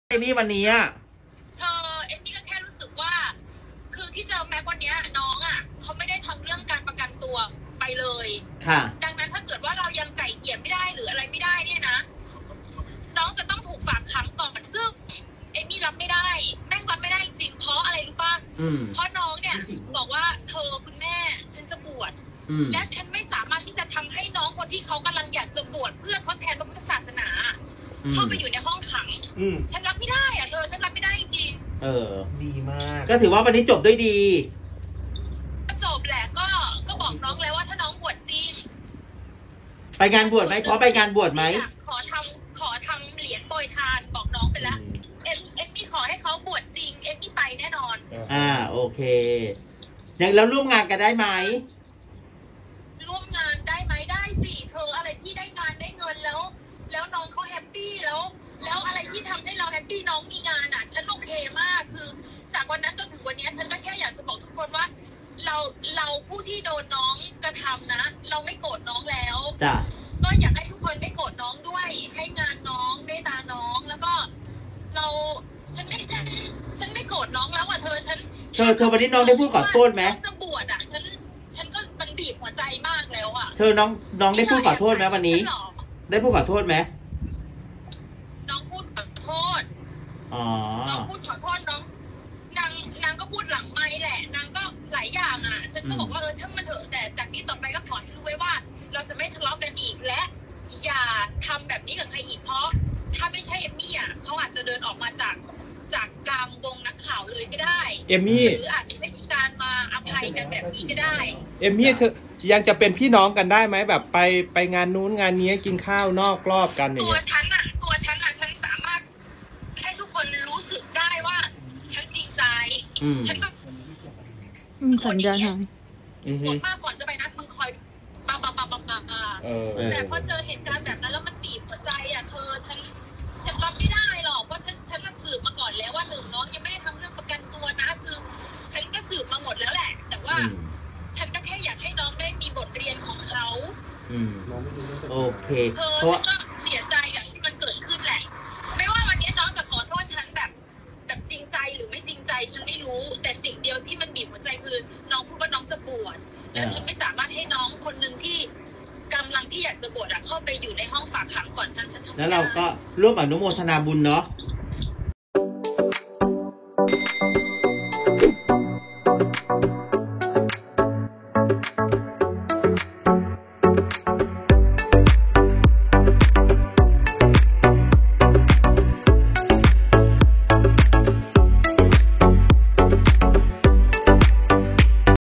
เอมี่วันนี้อ่ะเอมมี่ก็แค่รู้สึกว่าคือที่เจอแม็กวันนี้น้องอ่ะเขาไม่ได้ทำเรื่องการประกันตัวไปเลยค่ะดังนั้นถ้าเกิดว่าเรายังไก่เกลี่ยไม่ได้หรืออะไรไม่ได้เนี่ยนะน้องจะต้องถูกฝากขังก่อนซึ่งเอมมี่รับไม่ได้แม่งรับไม่ได้จริงเพราะอะไรรู้ป่ะเพราะน้องเนี่ยบอกว่าคุณแม่ฉันจะบวชและฉันไม่สามารถที่จะทำให้น้องคนที่เขากำลังอยากจะบวชเพื่อทดแทนพระพุทธศาสนาเข้าไปอยู่ในห้องขังฉันรับไม่ได้อะฉันรับไม่ได้จริงดีมากก็ถือว่าวันนี้จบด้วยดีก็จบแหละก็บอกน้องแล้วว่าถ้าน้องบวชจริงไปงานบวชไหมขอไปงานบวชไหมขอทำเหรียญโปรยทานบอกน้องไปแล้วเอ็มมี่ขอให้เขาบวชจริงเอ็มมี่ไปแน่นอนโอเคยังแล้วร่วมงานกันได้ไหมร่วมงานได้ไหมได้สิอะไรที่ได้งานได้เงินแล้วน้องเขาแฮปปี้แล้วอะไรที่ทำให้เราแฮปปี้น้องมีงานอ่ะฉันโอเคมากคือจากวันนั้นจนถึงวันนี้ฉันก็แค่อยากจะบอกทุกคนว่าเราผู้ที่โดนน้องกระทำนะเราไม่โกรธน้องแล้วก็อยากให้ทุกคนไม่โกรธน้องด้วยให้งานน้องเมตตาน้องแล้วก็ฉันไม่โกรธน้องแล้วอ่ะฉันวันนี้น้องได้พูดขอโทษไหมจะบวชอ่ะฉันก็มันบีบหัวใจมากแล้วอ่ะน้องได้พูดขอโทษไหมวันนี้ได้พูดขอโทษไหมน้องพูดขอโทษน้องพูดขอโทษนางก็พูดหลังไมค์แหละนางก็หลายอย่างอ่ะฉันก็บอกว่าช่างมันเถอะแต่จากนี้ต่อไปก็ขอให้รู้ไว้ว่าเราจะไม่ทะเลาะกันอีกและอย่าทำแบบนี้กับใครอีกเพราะถ้าไม่ใช่เอมมี่อ่ะเขาอาจจะเดินออกมาจากกามวงนักข่าวเลยก็ได้เอมมี่หรืออาจจะไม่มีการมาอภัยกันแบบนี้ก็ได้เอมมี่เธอยังจะเป็นพี่น้องกันได้ไหมแบบไปงานนู้นงานนี้กินข้าวนอกรอบกันอย่างเงี้ยตัวฉันฉันสามารถให้ทุกคนรู้สึกได้ว่าฉันจริงใจฉันก็สัญญาณส่วนมากก่อนจะไปนัดมึงคอยปาแต่พอเจอเหตุการณ์แบบนั้นแล้วมันบีบหัวใจอ่ะฉันรับไม่ได้หรอกเพราะฉันสืบมาก่อนแล้วว่าน้องยังไม่ได้ทำเรื่องประกันตัวนะคือฉันก็สืบมาหมดแล้วแหละแต่ว่าฉันก็แค่อยากให้น้องได้มีบทเรียนของเขาโอเคฉันก็เสียใจกับที่มันเกิดขึ้นแหละไม่ว่าวันนี้น้องจะขอโทษฉันแบบจริงใจหรือไม่จริงใจฉันไม่รู้แต่สิ่งเดียวที่มันบีบหัวใจคือน้องพูดว่าน้องจะบวชและฉันไม่สามารถให้น้องคนหนึ่งที่กำลังที่อยากจะบวชเข้าไปอยู่ในห้องฝากขังก่อนฉันทำไม่ได้แล้วเราก็ร่วมอนุโมทนาบุญเนาะ